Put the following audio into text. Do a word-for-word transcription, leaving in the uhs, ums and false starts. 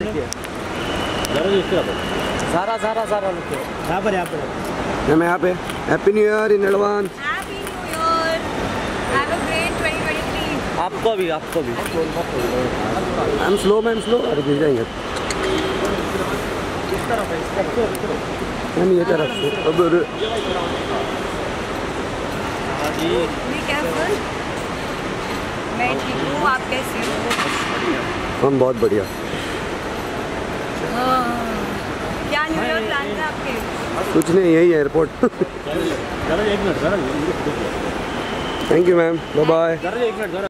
सारा सारा सारा यहाँ पर यहाँ पर मैं यहाँ पे happy new year in advance. Happy new year, have a great twenty twenty three. आपको भी आपको भी। हम स्लो मैम स्लो। अरे गिर जाएंगे। मैम ये तरफ से अब बी केयरफुल। मैं ठीक हूँ, आप कैसे हो? हम बहुत बढ़िया। क्या न्यू ईयर प्लान है आपके? कुछ नहीं, यही airport. Thank you ma'am, bye bye.